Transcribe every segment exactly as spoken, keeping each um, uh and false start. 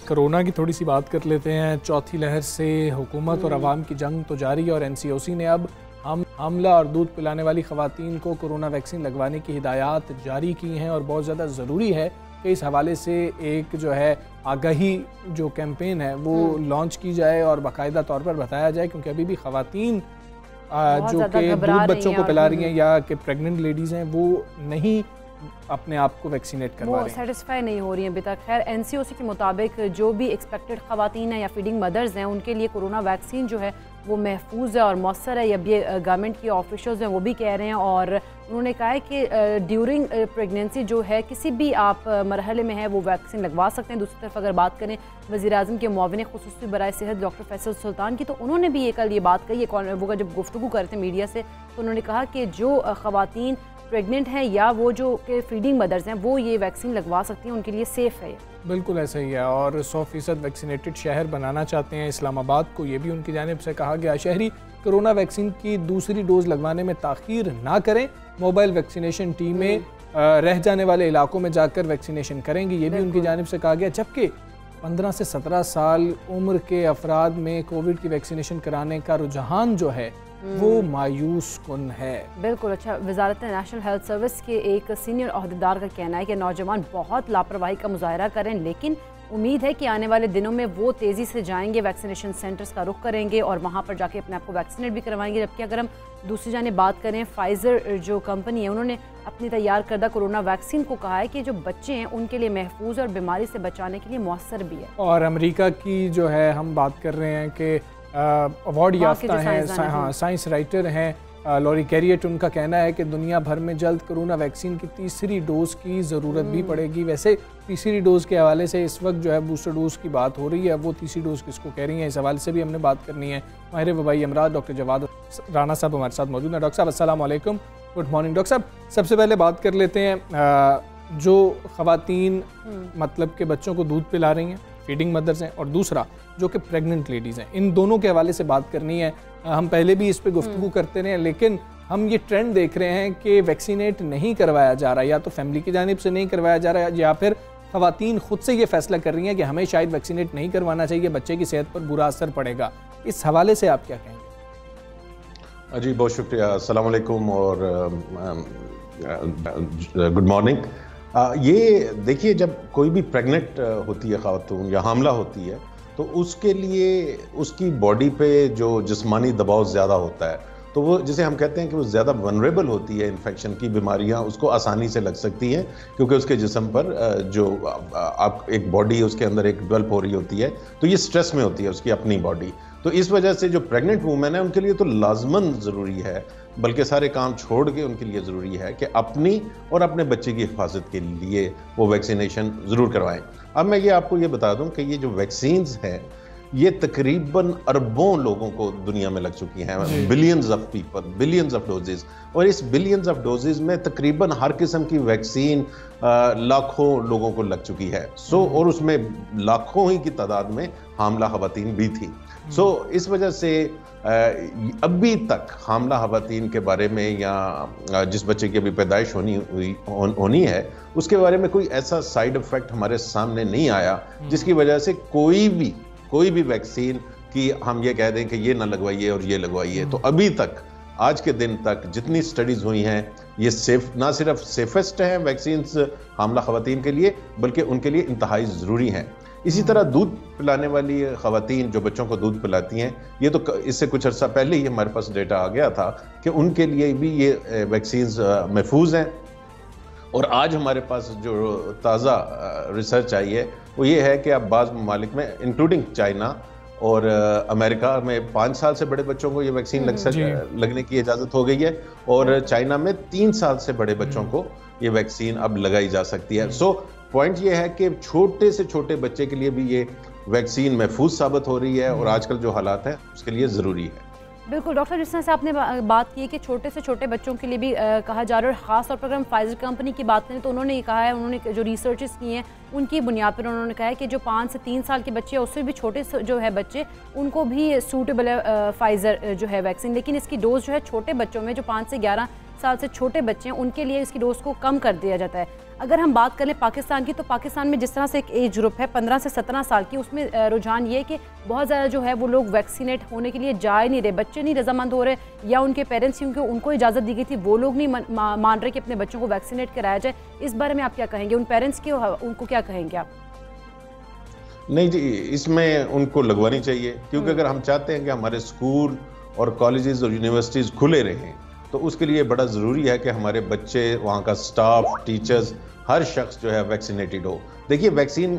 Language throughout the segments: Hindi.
कोरोना की थोड़ी सी बात कर लेते हैं। चौथी लहर से हुकूमत और अवाम की जंग तो जारी है और एन सी ओ सी ने अब हम हामला और दूध पिलाने वाली ख़वातीन को कोरोना वैक्सीन लगवाने की हिदायत जारी की हैं और बहुत ज़्यादा ज़रूरी है कि इस हवाले से एक जो है आगाही जो कैंपेन है वो लॉन्च की जाए और बाकायदा तौर पर बताया जाए, क्योंकि अभी भी ख़वातीन जो कि दूध बच्चों को पिला रही हैं या कि प्रेग्नेंट लेडीज़ हैं वो नहीं अपने आप को वैक्सीनेट करवा रही हैं, सेटिस्फाई नहीं हो रही हैं अभी तक। खैर एन सी ओ सी के मुताबिक जो भी एक्सपेक्टेड ख़वातीन हैं या फीडिंग मदर्स हैं उनके लिए कोरोना वैक्सीन जो है वो महफूज है और मौसर है। अब ये गवर्नमेंट की ऑफिशियल्स हैं वो भी कह रहे हैं और उन्होंने कहा है कि ड्यूरिंग प्रेगनेंसी जो है किसी भी आप मरहले में है वो वैक्सीन लगवा सकते हैं। दूसरी तरफ अगर बात करें वज़ीर-ए-आज़म के मुआविन खुसूसी बराए सेहत डॉक्टर फैसल सुल्तान की, तो उन्होंने भी ये कल ये बात कही है वो जब गुफ्तगू कर रहे थे मीडिया से, तो उन्होंने कहा कि जो ख़वातीन प्रेग्नेंट हैं या वो जो के फीडिंग मदर्स हैं वो ये वैक्सीन लगवा सकती हैं, उनके लिए सेफ़ है। बिल्कुल ऐसा ही है और सौ फीसद वैक्सीनेटेड शहर बनाना चाहते हैं इस्लामाबाद को, ये भी उनकी जानिब से कहा गया। शहरी कोरोना वैक्सीन की दूसरी डोज लगवाने में ताख़ीर ना करें, मोबाइल वैक्सीनेशन टीमें रह जाने वाले इलाकों में जाकर वैक्सीनेशन करेंगी, ये भी उनकी जानिब से कहा गया। जबकि पंद्रह से सत्रह साल उम्र के अफराद में कोविड की वैक्सीनेशन कराने का रुझान जो है वो मायूस कुन है। बिल्कुल। अच्छा, वजारत नेशनल हेल्थ सर्विस के एक सीनियर अहदेदार का कहना है कि नौजवान बहुत लापरवाही का मुजाहरा करें, लेकिन उम्मीद है कि आने वाले दिनों में वो तेज़ी से जाएंगे, वैक्सीनेशन सेंटर्स का रुख करेंगे और वहाँ पर जाके अपने आप को वैक्सीनेट भी करवाएंगे। जबकि अगर हम दूसरी जाने बात करें, फाइज़र जो कंपनी है उन्होंने अपनी तैयार करदा कोरोना वैक्सीन को कहा है कि जो बच्चे हैं उनके लिए महफूज और बीमारी से बचाने के लिए मौसर भी है। और अमेरिका की जो है हम बात कर रहे हैं कि अवार्ड याफ्ता हैं, हाँ साइंस राइटर हैं लॉरी कैरियट, उनका कहना है कि दुनिया भर में जल्द कोरोना वैक्सीन की तीसरी डोज की ज़रूरत भी पड़ेगी। वैसे तीसरी डोज के हवाले से इस वक्त जो है बूस्टर डोज की बात हो रही है, वो तीसरी डोज किसको कह रही है, इस हवाले से भी हमने बात करनी है। माहिर वबाई अमराज डॉक्टर जवाद राना साहब हमारे साथ मौजूद हैं। डॉक्टर साहब अस्सलाम वालेकुम, गुड मॉर्निंग। डॉक्टर साहब सबसे पहले बात कर लेते हैं जो ख़वातीन मतलब के बच्चों को दूध पिला रही हैं, फीडिंग मदर्स हैं, और दूसरा जो कि प्रेग्नेंट लेडीज़ हैं, इन दोनों के हवाले से बात करनी है। हम पहले भी इस पे गुफ्तगू करते रहे, लेकिन हम ये ट्रेंड देख रहे हैं कि वैक्सीनेट नहीं करवाया जा रहा, या तो फैमिली की जानिब से नहीं करवाया जा रहा या फिर ख़वातीन खुद से ये फैसला कर रही हैं कि हमें शायद वैक्सीनेट नहीं करवाना चाहिए, बच्चे की सेहत पर बुरा असर पड़ेगा। इस हवाले से आप क्या कहेंगे? जी बहुत शुक्रिया, अस्सलाम वालेकुम और गुड मॉर्निंग। आ, ये देखिए, जब कोई भी प्रेग्नेंट होती है खातून या हामला होती है तो उसके लिए उसकी बॉडी पे जो जिस्मानी दबाव ज़्यादा होता है, तो वो जिसे हम कहते हैं कि वो ज़्यादा वनरेबल होती है इन्फेक्शन की, बीमारियां उसको आसानी से लग सकती हैं, क्योंकि उसके जिस्म पर जो आप एक बॉडी उसके अंदर एक डेवलप हो रही होती है, तो ये स्ट्रेस में होती है उसकी अपनी बॉडी। तो इस वजह से जो प्रेग्नेंट वूमेन है उनके लिए तो लाजमन ज़रूरी है, बल्कि सारे काम छोड़ के उनके लिए ज़रूरी है कि अपनी और अपने बच्चे की हिफाजत के लिए वो वैक्सीनेशन ज़रूर करवाएं। अब मैं ये आपको ये बता दूं कि ये जो वैक्सीन्स हैं ये तकरीबन अरबों लोगों को दुनिया में लग चुकी हैं, billions of people, billions of doses, और इस बिलियंस ऑफ डोजेज में तकरीबन हर किस्म की वैक्सीन लाखों लोगों को लग चुकी है। सो और उसमें लाखों ही की तादाद में हामला खवातीन भी थी। सो इस वजह से अभी तक हामला खवातीन के बारे में या जिस बच्चे की अभी पैदाइश होनी हुई होनी है उसके बारे में कोई ऐसा साइड इफेक्ट हमारे सामने नहीं आया जिसकी वजह से कोई भी कोई भी वैक्सीन की हम ये कह दें कि ये ना लगवाइए और ये लगवाइए। तो अभी तक आज के दिन तक जितनी स्टडीज हुई हैं ये सेफ, ना सिर्फ सेफेस्ट हैं वैक्सीन्स हामला खवातीन के लिए, बल्कि उनके लिए इंतहाई ज़रूरी हैं। इसी तरह दूध पिलाने वाली खवातीन जो बच्चों को दूध पिलाती हैं, ये तो इससे कुछ अर्सा पहले ही हमारे पास डेटा आ गया था कि उनके लिए भी ये वैक्सीन्स महफूज हैं। और आज हमारे पास जो ताज़ा रिसर्च आई है वो ये है कि अब बाज़ ममालिक में इंक्लूडिंग चाइना और अमेरिका में पाँच साल से बड़े बच्चों को ये वैक्सीन लग सक लगने की इजाज़त हो गई है, और चाइना में तीन साल से बड़े बच्चों को ये वैक्सीन अब लगाई जा सकती है। सो पॉइंट ये है कि छोटे से छोटे बच्चे के लिए भी ये वैक्सीन महफूज साबित हो रही है और आजकल जो हालात हैं उसके लिए ज़रूरी है। बिल्कुल डॉक्टर, जिस तरह से आपने बात की कि छोटे से छोटे बच्चों के लिए भी आ, कहा जा रहा है, और ख़ास तौर पर अगर हम फाइजर कंपनी की बात करें तो उन्होंने ये कहा है, उन्होंने जो रिसर्चेस की हैं उनकी बुनियाद पर उन्होंने कहा है कि जो पाँच से तीन साल के बच्चे हैं उससे भी छोटे जो है बच्चे उनको भी सूटेबल है फाइजर जो है वैक्सीन, लेकिन इसकी डोज जो है छोटे बच्चों में जो पाँच से ग्यारह साल से छोटे बच्चे हैं उनके लिए इसकी डोज को कम कर दिया जाता है। अगर हम बात करें पाकिस्तान की, तो पाकिस्तान में जिस तरह से एक एज ग्रुप है पंद्रह से सत्रह साल की, उसमें रुझान ये है कि बहुत ज़्यादा जो है वो लोग वैक्सीनेट होने के लिए जा नहीं रहे, बच्चे नहीं रजामंद हो रहे, या उनके पेरेंट्स, क्योंकि उनको इजाज़त दी गई थी, वो लोग नहीं मान रहे कि अपने बच्चों को वैक्सीनेट कराया जाए। इस बारे में आप क्या कहेंगे? उन पेरेंट्स की उनको क्या कहेंगे आप? नहीं जी, इसमें उनको लगवानी चाहिए, क्योंकि अगर हम चाहते हैं कि हमारे स्कूल और कॉलेजेस और यूनिवर्सिटीज़ खुले रहें, तो उसके लिए बड़ा ज़रूरी है कि हमारे बच्चे, वहाँ का स्टाफ, टीचर्स, हर शख्स जो है वैक्सीनेटेड हो। देखिए, वैक्सीन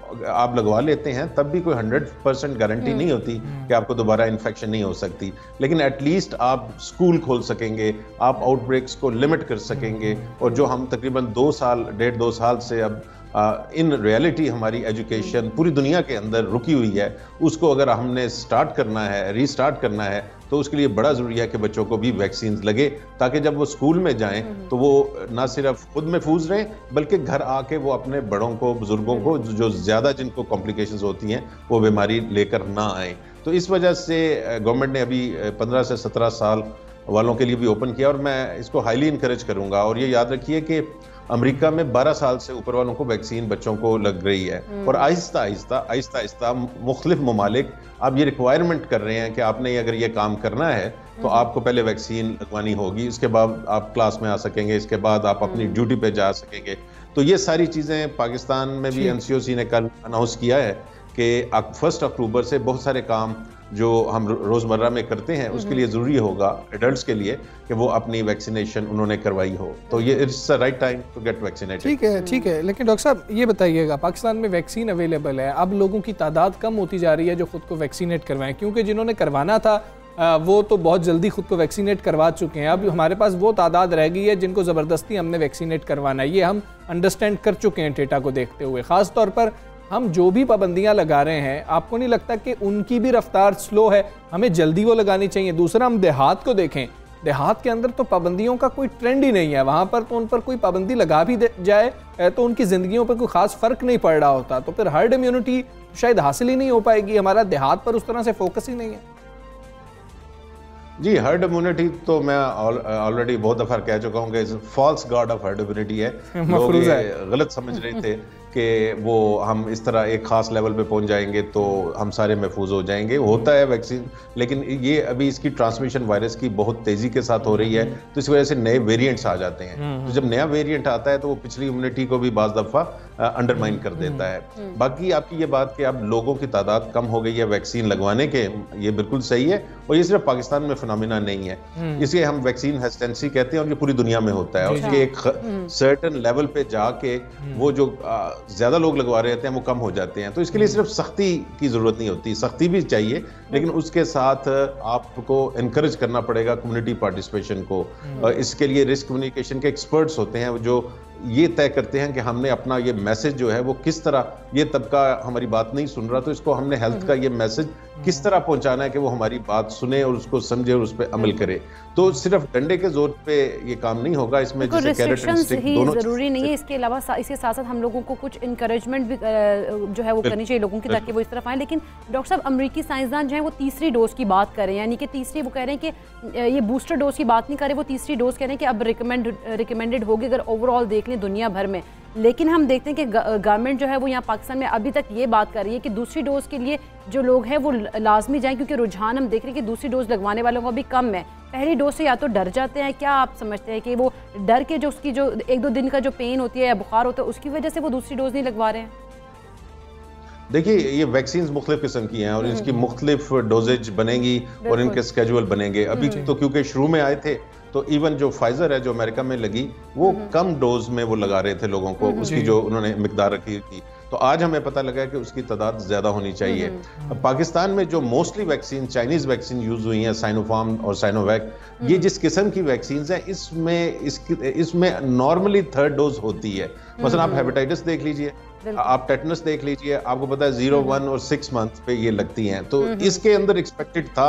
आप लगवा लेते हैं तब भी कोई हंड्रेड परसेंट गारंटी नहीं होती कि आपको दोबारा इन्फेक्शन नहीं हो सकती, लेकिन एटलीस्ट आप स्कूल खोल सकेंगे, आप आउटब्रेक्स को लिमिट कर सकेंगे। और जो हम तकरीबन दो साल डेढ़ दो साल से अब इन रियलिटी हमारी एजुकेशन पूरी दुनिया के अंदर रुकी हुई है, उसको अगर हमने स्टार्ट करना है, रीस्टार्ट करना है, तो उसके लिए बड़ा ज़रूरी है कि बच्चों को भी वैक्सीन लगे, ताकि जब वो स्कूल में जाएं तो वो ना सिर्फ खुद महफूज रहें, बल्कि घर आके वो अपने बड़ों को, बुजुर्गों को, जो ज़्यादा जिनको कॉम्प्लिकेशंस होती हैं, वो बीमारी लेकर ना आए। तो इस वजह से गवर्नमेंट ने अभी पंद्रह से सत्रह साल वालों के लिए भी ओपन किया, और मैं इसको हाईली इंकरेज करूँगा। और ये याद रखिए कि अमेरिका में बारह साल से ऊपर वालों को वैक्सीन बच्चों को लग रही है, और आहिस्ता आहिस्ता आहिस्ता आहिस्ता मुख्तलिफ ममालिक अब ये रिक्वायरमेंट कर रहे हैं कि आपने अगर ये काम करना है तो आपको पहले वैक्सीन लगवानी होगी, इसके बाद आप क्लास में आ सकेंगे, इसके बाद आप अपनी ड्यूटी पे जा सकेंगे। तो ये सारी चीज़ें पाकिस्तान में भी एनसीओसी ने कल अनाउंस किया है कि फर्स्ट अक्टूबर से बहुत सारे काम जो हम रोज़मर्रा में करते हैं उसके लिए ज़रूरी होगा एडल्ट्स के लिए कि वो अपनी वैक्सीनेशन उन्होंने करवाई हो। तो ये it's the right time to get vaccinated. ठीक है, ठीक है। लेकिन डॉक्टर साहब ये बताइएगा, पाकिस्तान में वैक्सीन अवेलेबल है, अब लोगों की तादाद कम होती जा रही है जो खुद को वैक्सीनेट करवाएं, क्योंकि जिन्होंने करवाना था वो तो बहुत जल्दी खुद को वैक्सीनेट करवा चुके हैं। अब हमारे पास वो तादाद रह गई है जिनको ज़बरदस्ती हमने वैक्सीनेट करवाना है। ये हम अंडरस्टैंड कर चुके हैं डेटा को देखते हुए। ख़ास तौर पर हम जो भी पाबंदियां लगा रहे हैं, आपको नहीं लगता कि उनकी भी रफ्तार स्लो है? हमें जल्दी वो लगानी चाहिए। दूसरा, हम देहात को देखें, देहात के अंदर तो पाबंदियों का कोई ट्रेंड ही नहीं है, वहाँ पर तो उन पर कोई पाबंदी लगा भी जाए तो उनकी ज़िंदगियों पर कोई ख़ास फ़र्क नहीं पड़ रहा होता, तो फिर हर्ड इम्यूनिटी शायद हासिल ही नहीं हो पाएगी। हमारा देहात पर उस तरह से फोकस ही नहीं है। जी, हर्ड इम्यूनिटी तो मैं ऑलरेडी बहुत दफ़ा कह चुका हूँ कि false god of herd immunity है। लोग गलत समझ रहे थे कि वो हम इस तरह एक ख़ास लेवल पे पहुंच जाएंगे तो हम सारे महफूज हो जाएंगे। होता है वैक्सीन, लेकिन ये अभी इसकी ट्रांसमिशन वायरस की बहुत तेज़ी के साथ हो रही है, तो इस वजह से नए वेरिएंट्स आ जाते हैं। तो जब नया वेरिएंट आता है तो वो पिछली इम्यूनिटी को भी बाज़ दफ़ा अंडरमाइन कर देता है। बाकी आपकी ये बात कि अब लोगों की तादाद कम हो गई है वैक्सीन लगवाने के, ये बिल्कुल सही है, और ये सिर्फ पाकिस्तान में फिनोमिना नहीं है। इसलिए हम वैक्सीन हेजिटेंसी कहते हैं, और ये पूरी दुनिया में होता है। उसके एक सर्टेन लेवल पे जाके वो जो ज्यादा लोग लगवा रहे होते हैं वो कम हो जाते हैं। तो इसके लिए सिर्फ सख्ती की जरूरत नहीं होती, सख्ती भी चाहिए, लेकिन उसके साथ आपको एनकरेज करना पड़ेगा कम्युनिटी पार्टिसिपेशन को। इसके लिए रिस्क कम्युनिकेशन के एक्सपर्ट्स होते हैं जो ये तय करते हैं कि हमने अपना ये मैसेज जो है वो किस तरह, ये तबका हमारी बात नहीं सुन रहा तो इसको हमने हेल्थ का ये मैसेज किस तरह पहुंचाना है कि वो हमारी बात सुने और उसको समझे और उस पर अमल करे। तो सिर्फ डंडे के जोर पे ये काम नहीं होगा, इसमें जैसे कैरेट एंड स्टिक दोनों जरूरी नहीं है। इसके अलावा इसके साथ साथ हम लोगों को कुछ इंकरेजमेंट भी जो है वो करनी चाहिए लोगों की, ताकि वो इस तरफ आए। लेकिन डॉक्टर साहब, अमेरिकी साइंसदान जो है वो तीसरी डोज की बात कर रहे हैं, यानी कि तीसरी, वो कह रहे हैं कि ये बूस्टर डोज की बात नहीं कर रहे, वो तीसरी डोज कह रहे हैं कि अब रिकमेंड रिकमेंडेड होगी अगर ओवरऑल देख लें दुनिया भर में। लेकिन हम देखते हैं कि गवर्नमेंट जो है वो यहाँ पाकिस्तान में अभी तक ये बात कर रही है कि दूसरी डोज के लिए जो लोग हैं वो लाजमी जाएं, क्योंकि रुझान हम देख रहे हैं कि दूसरी डोज लगवाने वालों का भी कम है। पहली डोज से या तो डर जाते हैं, क्या आप समझते हैं कि वो डर के जो उसकी जो एक दो दिन का जो पेन होती है या बुखार होता है उसकी वजह से वो दूसरी डोज नहीं लगवा रहे हैं? देखिए, ये वैक्सीन मुख्तलिफ किस्म की हैं और इसकी मुख्तलिफ डोजेज बनेगी और इनके स्केड्यूल बनेंगे। अभी तो क्योंकि शुरू में आए थे तो इवन जो फाइजर है जो अमेरिका में लगी वो कम डोज में वो लगा रहे थे लोगों को, उसकी जो उन्होंने मिकदार रखी थी। तो आज हमें पता लगा कि उसकी तादाद ज्यादा होनी चाहिए। पाकिस्तान में जो mostly vaccine, Chinese vaccine use हुई हैं, साइनोफार्म और साइनोवैक, ये जिस किस्म की वैक्सीन हैं इसमें इसकी इसमें नॉर्मली थर्ड डोज होती है। मसलन आप हेपेटाइटिस देख लीजिए, आप टेटनस देख लीजिए, आपको पता है जीरो वन और सिक्स मंथ पे ये लगती हैं। तो इसके अंदर एक्सपेक्टेड था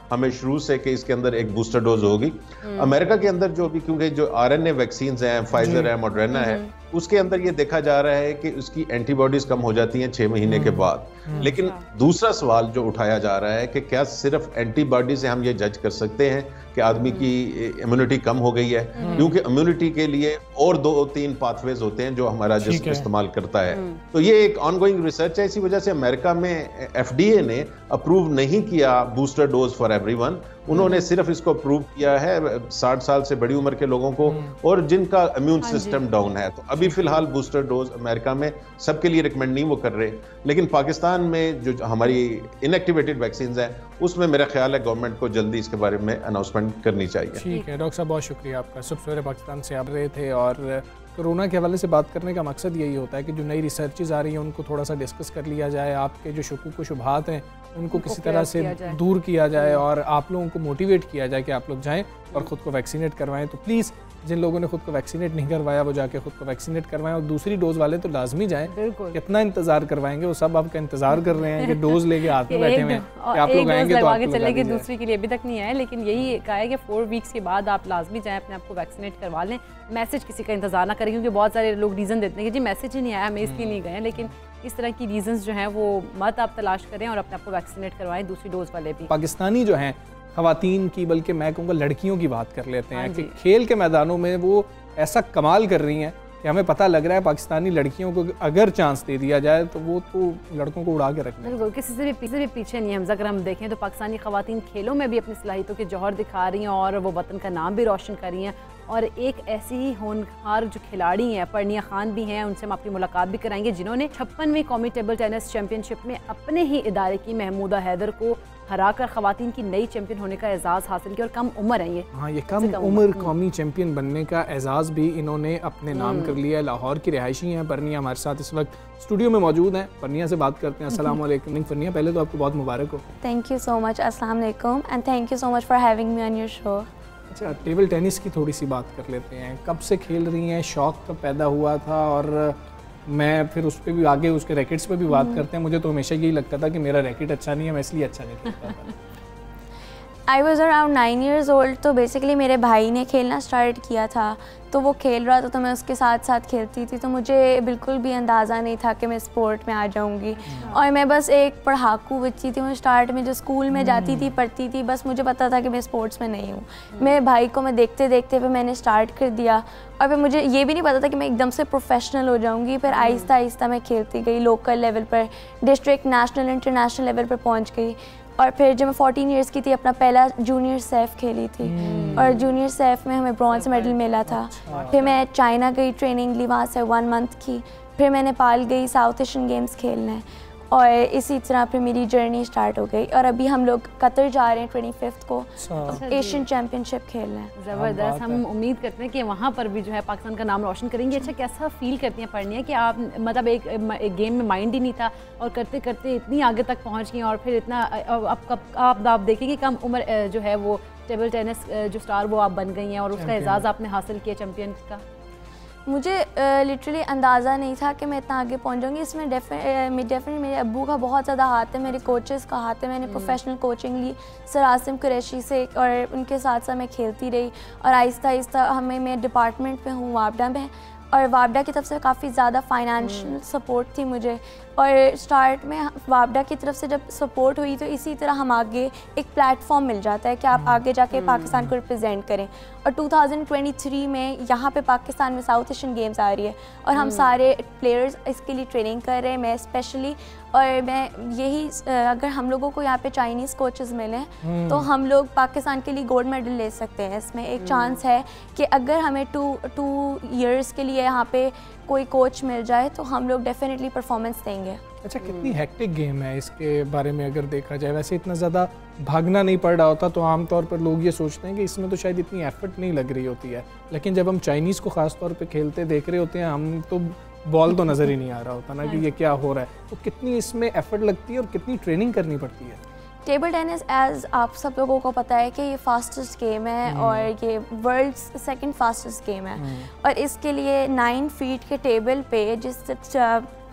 हमें शुरू से कि इसके अंदर एक बूस्टर डोज होगी। अमेरिका के अंदर जो भी, क्योंकि जो आरएनए वैक्सीन हैं, फाइजर है, मॉडर्ना है, उसके अंदर ये देखा जा रहा है कि उसकी एंटीबॉडीज कम हो जाती हैं छह महीने के बाद। लेकिन दूसरा सवाल जो उठाया जा रहा है कि क्या सिर्फ एंटीबॉडी से हम ये जज कर सकते हैं कि आदमी की इम्यूनिटी कम हो गई है, क्योंकि इम्यूनिटी के लिए और दो तीन पाथवेज होते हैं जो हमारा जिस्म इस्तेमाल करता है। तो ये एक ऑनगोइंग रिसर्च है, इसी वजह से अमेरिका में एफडीए ने अप्रूव नहीं किया बूस्टर डोज फॉर एवरीवन। उन्होंने सिर्फ इसको अप्रूव किया है साठ साल से बड़ी उम्र के लोगों को और जिनका इम्यून सिस्टम डाउन है। तो अभी फिलहाल बूस्टर डोज अमेरिका में सबके लिए रिकमेंड नहीं वो कर रहे, लेकिन पाकिस्तान में जो हमारी इनएक्टिवेटेड वैक्सीन है उसमें मेरा ख्याल है गवर्नमेंट को जल्दी इसके बारे में अनाउंसमेंट करनी चाहिए। ठीक है डॉक्टर साहब, बहुत शुक्रिया आपका। सब सवेरे पाकिस्तान से आ रहे थे और कोरोना के हवाले से बात करने का मकसद यही होता है कि जो नई रिसर्चेज आ रही हैं उनको थोड़ा सा डिस्कस कर लिया जाए, आपके जो शुकूक व शुबहात हैं उनको किसी तरह से दूर किया जाए और आप लोगों को मोटिवेट किया जाए कि आप लोग जाएं और ख़ुद को वैक्सीनेट करवाएं। तो प्लीज़ जिन लोगों ने खुद को वैक्सीनेट नहीं करवाया वो जाके खुद को वैक्सीनेट करवाएं और दूसरी डोज वाले तो लाजमी जाएं। कितना इंतजार करवाएंगे, वो सब आपका इंतजार कर रहे हैं कि डोज लेके हाथ में बैठे हुए हैं कि आप लोग आएंगे तो आगे चलेंगे, दूसरी के लिए अभी तक नहीं आए, लेकिन यही कहा है कि फोर वीक्स के बाद आप लाजमी जाएं, अपने आप को वैक्सीनेट करवा लें। मैसेज किसी का इंतजार ना करें, क्योंकि बहुत सारे लोग रीज़न देते हैं कि जी मैसेज ही नहीं आया, हमें इसलिए नहीं गए। लेकिन इस तरह की रीजंस जो हैं वो मत आप तलाश करें और अपने आप को वैक्सीनेट करवाएं, दूसरी डोज वाले भी। पाकिस्तानी जो हैं ख़वातीन की, बल्कि मैं कहूँगा लड़कियों की बात कर लेते हैं कि खेल के मैदानों में वो ऐसा कमाल कर रही हैं कि हमें पता लग रहा है पाकिस्तानी लड़कियों को अगर चांस दे दिया जाए तो वो तो लड़कों को उड़ा के रखना है। बिल्कुल, किसी से भी पीछे भी पीछे नहीं। हमजा अगर हम देखें तो पाकिस्तानी ख़वातीन खेलों में भी अपनी सलाहियतों के जौहर दिखा रही हैं और वो वतन का नाम भी रोशन कर रही हैं। और एक ऐसी ही होनहार जो खिलाड़ी हैं, परनिया खान भी हैं, उनसे हम अपनी मुलाकात भी कराएंगे, जिन्होंने छप्पनवीं कौमी टेबल टेनिस चैंपियनशिप में अपने ही इदारे की महमूदा हैदर को हराकर ख़वातीन की नई चैंपियन होने का एजाज़ हासिल किया। और कम उम्र है ये, हाँ ये कम, कम उम्र कौमी चैंपियन बनने का एजाज़ भी इन्होंने अपने नाम कर लिया है। लाहौर की रिहायशी हैं परनिया, हमारे साथ इस वक्त स्टूडियो में मौजूद हैं। परनिया से बात करते हैं। अस्सलाम वालेकुम। परनिया, पहले तो आपको बहुत मुबारक हो। Thank you so much. अस्सलाम वालेकुम and thank you so much for having me on your show. अच्छा, टेबल टेनिस की थोड़ी सी बात कर लेते हैं। कब से खेल रही हैं, शौक़ कब पैदा हुआ था? और मैं फिर उस पर भी आगे उसके रैकेट्स पे भी बात करते हैं। मुझे तो हमेशा यही लगता था कि मेरा रैकेट अच्छा नहीं है, मैं इसलिए अच्छा नहीं खेलता था। I was around nine years old. तो बेसिकली मेरे भाई ने खेलना स्टार्ट किया था, तो वो खेल रहा था तो मैं उसके साथ साथ खेलती थी। तो मुझे बिल्कुल भी अंदाज़ा नहीं था कि मैं स्पोर्ट में आ जाऊंगी। और मैं बस एक पढ़ाकू बच्ची थी। मैं स्टार्ट में जो स्कूल में जाती थी, पढ़ती थी, बस मुझे पता था कि मैं स्पोर्ट्स में नहीं हूँ। मेरे भाई को मैं देखते देखते फिर मैंने स्टार्ट कर दिया और फिर मुझे ये भी नहीं पता था कि मैं एकदम से प्रोफेशनल हो जाऊँगी। फिर आहिस्ता आहिस्ता मैं खेलती गई, लोकल लेवल पर, डिस्ट्रिक्ट, नेशनल, इंटरनेशनल लेवल पर पहुँच गई। और फिर जब मैं फोर्टीन इयर्स की थी अपना पहला जूनियर सैफ खेली थी और जूनियर सैफ में हमें ब्रॉन्ज मेडल मिला था। फिर मैं चाइना गई ट्रेनिंग ली वहाँ से वन मंथ की। फिर मैं नेपाल गई साउथ एशियन गेम्स खेलने और इसी तरह फिर मेरी जर्नी स्टार्ट हो गई। और अभी हम लोग कतर जा रहे हैं ट्वेंटी फिफ्थ को एशियन चैम्पियनशिप खेलने। ज़बरदस्त। हम उम्मीद करते हैं कि वहाँ पर भी जो है पाकिस्तान का नाम रोशन करेंगे। अच्छा, कैसा फील करती हैं परनिया कि आप मतलब एक, एक गेम में माइंड ही नहीं था और करते करते इतनी आगे तक पहुँच गई और फिर इतना अब आप आप देखेंगे कम उम्र जो है वो टेबल टेनिस जो स्टार वो आप बन गई हैं और उसका एजाज़ आपने हासिल किया चैम्पियन का। मुझे लिटरली अंदाज़ा नहीं था कि मैं इतना आगे पहुंच जाऊंगी। इसमें डेफिनेटली मेरे अब्बू का बहुत ज़्यादा हाथ है, मेरे कोचेस का हाथ है। मैंने प्रोफेशनल कोचिंग ली सर आसिम कुरैशी से और उनके साथ साथ मैं खेलती रही और आहिस्ता आहिस्ता हमें मैं डिपार्टमेंट में हूँ वापडा में और वापडा की तरफ से काफ़ी ज़्यादा फाइनेंशियल सपोर्ट थी मुझे। और स्टार्ट में वापडा की तरफ से जब सपोर्ट हुई तो इसी तरह हम आगे एक प्लेटफॉर्म मिल जाता है कि आप आगे जाके पाकिस्तान को रिप्रेजेंट करें। और टू थाउजेंड ट्वेंटी थ्री में यहाँ पे पाकिस्तान में साउथ एशियन गेम्स आ रही है और हम सारे प्लेयर्स इसके लिए ट्रेनिंग कर रहे हैं, मैं स्पेशली। और मैं यही अगर हम लोगों को यहाँ पे चाइनीज़ कोचेस मिलें तो हम लोग पाकिस्तान के लिए गोल्ड मेडल ले सकते हैं। इसमें एक चांस है कि अगर हमें टू टू ईयर्स के लिए यहाँ पे कोई कोच मिल जाए तो हम लोग डेफिनेटली परफॉर्मेंस देंगे। अच्छा, कितनी हेक्टिक गेम है इसके बारे में अगर देखा जाए? वैसे इतना ज़्यादा भागना नहीं पड़ रहा होता तो आमतौर पर लोग ये सोचते हैं कि इसमें तो शायद इतनी एफर्ट नहीं लग रही होती है, लेकिन जब हम चाइनीज़ को ख़ास तौर पे खेलते देख रहे होते हैं हम तो बॉल तो नज़र ही नहीं आ रहा होता ना कि ये क्या हो रहा है। तो कितनी इसमें एफर्ट लगती है और कितनी ट्रेनिंग करनी पड़ती है? टेबल टेनिस एज आप सब लोगों को पता है कि ये फास्टेस्ट गेम है और ये वर्ल्ड्स सेकंड फास्टेस्ट गेम है और इसके लिए नाइन फीट के टेबल पे जिस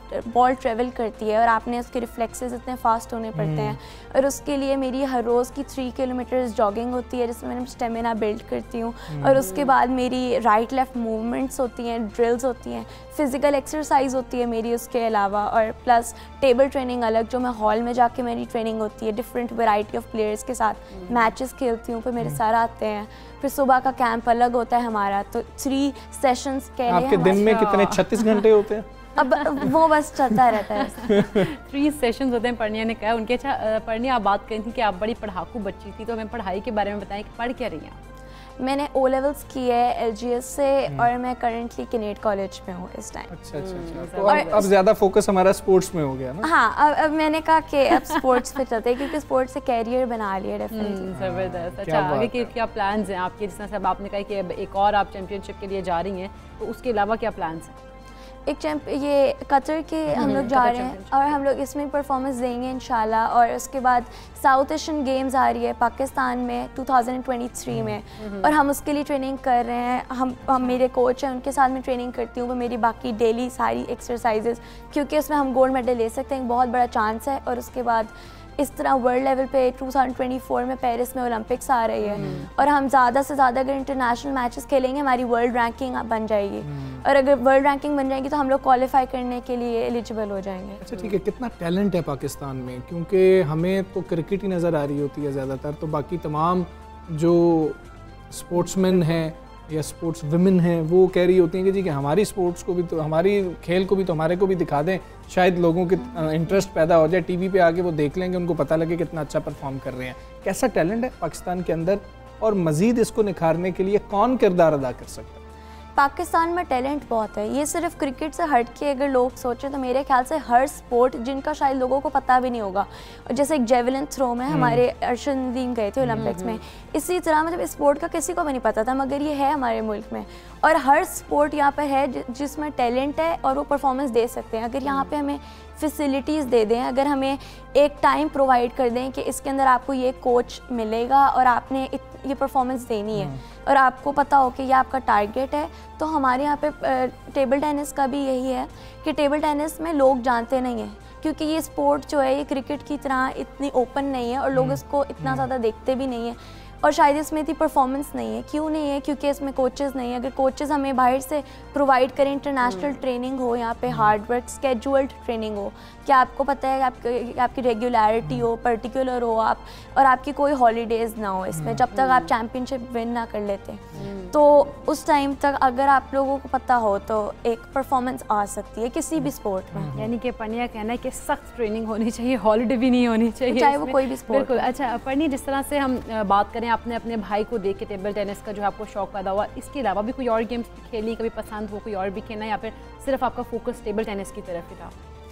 बॉल ट्रेवल करती है और आपने उसके रिफ्लेक्सेस इतने फास्ट होने पड़ते हैं, और उसके लिए मेरी हर रोज़ की थ्री किलोमीटर्स जॉगिंग होती है जिसमें मैं स्टेमिना बिल्ड करती हूँ, और उसके बाद मेरी राइट लेफ़्ट मूवमेंट्स होती हैं, ड्रिल्स होती हैं, फ़िज़िकल एक्सरसाइज होती है मेरी उसके अलावा, और प्लस टेबल ट्रेनिंग अलग जो मैं हॉल में जाके मेरी ट्रेनिंग होती है, डिफरेंट वैरायटी ऑफ प्लेयर्स के साथ मैचेस खेलती हूँ, फिर मेरे सर आते हैं, फिर सुबह का कैंप अलग होता है हमारा, तो थ्री सेशंस के लिए आपके दिन में कितने छत्तीस घंटे होते हैं? अब वो बस चलता रहता है। थ्री सेशंस होते हैं, पर्णिया ने कहा उनके। अच्छा पर्णिया, आप बात करी थी कि आप बड़ी पढ़ाकू बच्ची थी, तो हमें पढ़ाई के बारे में बताएं कि पढ़ क्या रही हैं? मैंने ओ लेवल्स की है एल जी एस से, और मैं करंटली किनेट कॉलेज में हूँ इस टाइम। अच्छा अच्छा अच्छा। तो अब अब ज़्यादा फोकस हमारा स्पोर्ट्स में हो गया ना? हाँ, अब अब मैंने कहा कि अब स्पोर्ट्स पे चलते हैं, क्योंकि स्पोर्ट्स से कैरियर बना लिया डेफिनेटली। ज़बरदस्त। अच्छा, आगे के क्या प्लान्स हैं आपके? जिस तरह से आपने कहा कि अब एक और आप चैम्पियनशिप के लिए जा रही हैं, तो उसके अलावा क्या प्लान्स हैं? एक चैम्प ये कतर के हम लोग जा रहे हैं, और हम लोग इसमें परफॉर्मेंस देंगे इंशाल्लाह, और उसके बाद साउथ एशियन गेम्स आ रही है पाकिस्तान में टू थाउजेंड ट्वेंटी थ्री में, और हम उसके लिए ट्रेनिंग कर रहे हैं। हम हम मेरे कोच हैं, उनके साथ मैं ट्रेनिंग करती हूँ, वो मेरी बाकी डेली सारी एक्सरसाइजेज, क्योंकि उसमें हम गोल्ड मेडल ले सकते हैं, बहुत बड़ा चांस है। और उसके बाद इस तरह वर्ल्ड लेवल पे टू थाउजेंड ट्वेंटी फोर में पेरिस में ओलंपिक्स आ रही है, और हम ज़्यादा से ज़्यादा अगर इंटरनेशनल मैचेस खेलेंगे हमारी वर्ल्ड रैंकिंग बन जाएगी, और अगर वर्ल्ड रैंकिंग बन जाएगी तो हम लोग क्वालिफाई करने के लिए एलिजिबल हो जाएंगे। अच्छा ठीक है, कितना टैलेंट है पाकिस्तान में? क्योंकि हमें तो क्रिकेट ही नज़र आ रही होती है ज़्यादातर, तो बाकी तमाम जो स्पोर्ट्समैन हैं या स्पोर्ट्स विमेन हैं वो कह रही होती हैं कि जी कि हमारी स्पोर्ट्स को भी, तो हमारी खेल को भी तो हमारे को भी दिखा दें, शायद लोगों के इंटरेस्ट पैदा हो जाए, टीवी पे आके वो देख लेंगे, उनको पता लगे कितना अच्छा परफॉर्म कर रहे हैं। कैसा टैलेंट है पाकिस्तान के अंदर, और मज़ीद इसको निखारने के लिए कौन किरदार अदा कर सकता है? पाकिस्तान में टैलेंट बहुत है, ये सिर्फ क्रिकेट से हट के अगर लोग सोचें तो मेरे ख्याल से हर स्पोर्ट जिनका शायद लोगों को पता भी नहीं होगा, और जैसे एक जेवलिन थ्रो में हमारे अर्शद नदीम गए थे ओलंपिक्स में, इसी तरह मतलब इस स्पोर्ट का किसी को भी नहीं पता था, मगर ये है हमारे मुल्क में, और हर स्पोर्ट यहाँ पर है जिसमें टैलेंट है और वो परफॉर्मेंस दे सकते हैं। अगर यहाँ पे हमें फैसिलिटीज़ दे दें, अगर हमें एक टाइम प्रोवाइड कर दें कि इसके अंदर आपको ये कोच मिलेगा और आपने ये परफॉर्मेंस देनी है, और आपको पता हो कि ये आपका टारगेट है, तो हमारे यहाँ पे टेबल टेनिस का भी यही है कि टेबल टेनिस में लोग जानते नहीं हैं, क्योंकि ये स्पोर्ट जो है ये क्रिकेट की तरह इतनी ओपन नहीं है, और लोग इसको इतना ज़्यादा देखते भी नहीं हैं, और शायद इसमें इतनी परफॉर्मेंस नहीं है। क्यों नहीं है? क्योंकि इसमें कोचेस नहीं है। अगर कोचेस हमें बाहर से प्रोवाइड करें, इंटरनेशनल ट्रेनिंग हो, यहाँ पे हार्ड वर्क स्केड्यूल्ड ट्रेनिंग हो, कि आपको पता है आपकी आपकी रेगुलरिटी हो, पर्टिकुलर हो आप, और आपकी कोई हॉलीडेज़ ना हो इसमें, जब तक आप चैम्पियनशिप विन ना कर लेते, तो उस टाइम तक अगर आप लोगों को पता हो तो एक परफॉर्मेंस आ सकती है किसी भी स्पोर्ट में। यानी कि पर्णिया कहना है कि सख्त ट्रेनिंग होनी चाहिए, हॉलीडे भी नहीं होनी चाहिए, चाहे वो कोई भी स्पोर्ट। बिल्कुल। अच्छा पर्णिया, जिस तरह से हम बात करें, आपने अपने भाई को देख के टेबल टेनिस का जो है आपको शौक पैदा हुआ, इसके अलावा भी कोई और गेम्स खेली, कभी पसंद हो कोई और भी खेलना, या फिर सिर्फ आपका फोकस टेबल टेनिस की तरफ ही था?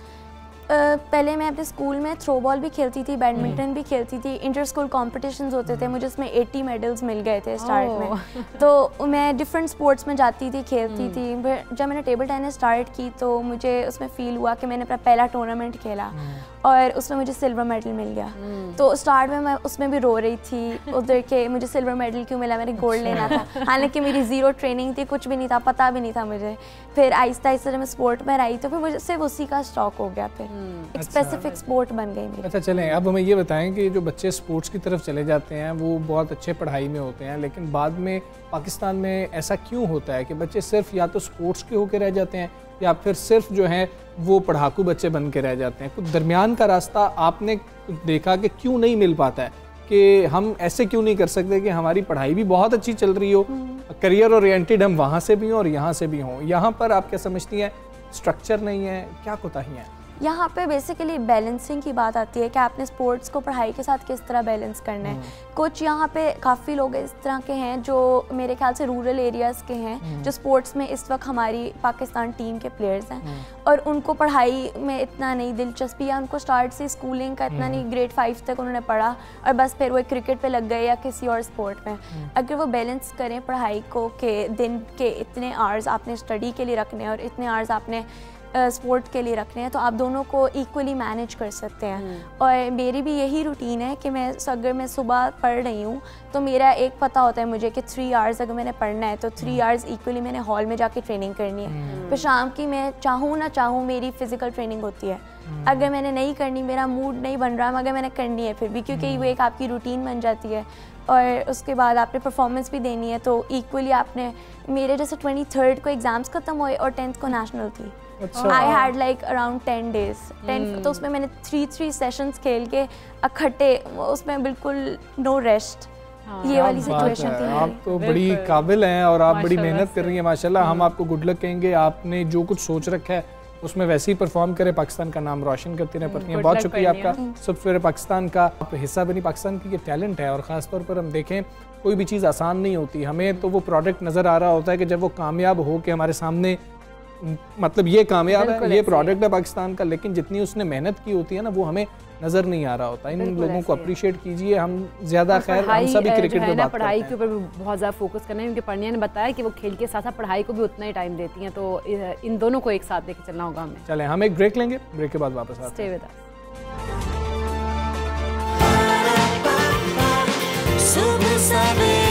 Uh, पहले मैं अपने स्कूल में थ्रो बॉल भी खेलती थी, बैडमिंटन भी खेलती थी, इंटर स्कूल कॉम्पिटिशन्स होते थे, मुझे उसमें अस्सी मेडल्स मिल गए थे स्टार्ट oh. में, तो मैं डिफरेंट स्पोर्ट्स में जाती थी, खेलती थी। फिर जब मैंने टेबल टेनिस स्टार्ट की तो मुझे उसमें फ़ील हुआ कि मैंने अपना पहला टूर्नामेंट खेला और उसमें मुझे सिल्वर मेडल मिल गया। तो स्टार्ट में मैं उसमें भी रो रही थी उधर के मुझे सिल्वर मेडल क्यों मिला, मैंने गोल्ड लेना था, हालांकि मेरी ज़ीरो ट्रेनिंग थी, कुछ भी नहीं था, पता भी नहीं था मुझे। फिर आहिस्ता आहिस्ता जब मैं स्पोर्ट में आई तो फिर मुझे सिर्फ उसी का शौक हो गया, फिर एक स्पेसिफिक स्पोर्ट बन गई मेरी। अच्छा चलें, अब हमें ये बताएं कि जो बच्चे स्पोर्ट्स की तरफ चले जाते हैं वो बहुत अच्छे पढ़ाई में होते हैं, लेकिन बाद में पाकिस्तान में ऐसा क्यों होता है कि बच्चे सिर्फ या तो स्पोर्ट्स के होकर रह जाते हैं या फिर सिर्फ जो है वो पढ़ाकू बच्चे बन के रह जाते हैं? कुछ दरमियान का रास्ता आपने देखा कि क्यों नहीं मिल पाता है, कि हम ऐसे क्यों नहीं कर सकते कि हमारी पढ़ाई भी बहुत अच्छी चल रही हो, करियर ओरिएंटेड हम वहाँ से भी हों और यहाँ से भी हों? यहाँ पर आप क्या समझती हैं, स्ट्रक्चर नहीं है, क्या कोताही है? यहाँ पे बेसिकली बैलेंसिंग की बात आती है कि आपने स्पोर्ट्स को पढ़ाई के साथ किस तरह बैलेंस करना है। कुछ यहाँ पे काफ़ी लोग इस तरह के हैं जो मेरे ख्याल से रूरल एरियाज़ के हैं, जो स्पोर्ट्स में इस वक्त हमारी पाकिस्तान टीम के प्लेयर्स हैं और उनको पढ़ाई में इतना नहीं दिलचस्पी है, उनको स्टार्ट से स्कूलिंग का इतना नहीं, ग्रेड फाइव तक उन्होंने पढ़ा और बस फिर वो क्रिकेट पे लग गए या किसी और स्पोर्ट में। अगर वो बैलेंस करें पढ़ाई को कि दिन के इतने आवर्स आपने स्टडी के लिए रखने और इतने आवर्स आपने स्पोर्ट के लिए रखने हैं, तो आप दोनों को इक्वली मैनेज कर सकते हैं। और मेरी भी यही रूटीन है कि मैं अगर मैं सुबह पढ़ रही हूँ तो मेरा एक पता होता है मुझे कि थ्री आवर्स अगर मैंने पढ़ना है तो थ्री आवर्स इक्वली मैंने हॉल में जाके ट्रेनिंग करनी है। फिर शाम की मैं चाहूँ ना चाहूँ मेरी फ़िज़िकल ट्रेनिंग होती है। अगर मैंने नहीं करनी, मेरा मूड नहीं बन रहा, मगर मैंने करनी है फिर भी, क्योंकि वो एक आपकी रूटीन बन जाती है। और उसके बाद आपने परफॉर्मेंस भी देनी है, तो इक्वली आपने, मेरे जैसे ट्वेंटी थर्ड को एग्ज़ाम्स ख़त्म हुए और टेंथ को नेशनल थी। I had like around ten days ten तो उसमें मैंने थ्री थ्री सेशंस खेल के इकट्ठे, उसमें बिल्कुल नो रेस्ट। हाँ, ये वाली सिचुएशन थी। आप तो बड़ी काबिल हैं और आप बड़ी मेहनत कर रही हैं माशाल्लाह। हम आपको गुड लक कहेंगे, आपने जो कुछ सोच रखा है उसमें वैसे ही परफॉर्म करें, पाकिस्तान का नाम रोशन करती रहे। पत्नी बहुत शुक्रिया आपका, सबसे पाकिस्तान का हिस्सा बनी। पाकिस्तान की ये टैलेंट है और ख़ासतौर पर हम देखें कोई भी चीज़ आसान नहीं होती। हमें तो वो प्रोडक्ट नज़र आ रहा होता है कि जब वो कामयाब हो के हमारे सामने, मतलब ये कामयाब है, ये प्रोडक्ट है पाकिस्तान का, लेकिन जितनी उसने मेहनत की होती है ना वो हमें नज़र नहीं आ रहा होता। इन लोगों को अप्रिशिएट कीजिए। हम ज़्यादा खैर हम सभी क्रिकेट में बात पढ़ाई के ऊपर बहुत ज़्यादा फोकस करना है, क्योंकि पढ़निया ने बताया कि वो खेल के साथ साथ पढ़ाई को भी उतना ही टाइम देती हैं, तो इन दोनों को एक साथ लेके चलना होगा हमें। चलें हम एक ब्रेक लेंगे, ब्रेक के बाद वापस आते हैं। Stay with us.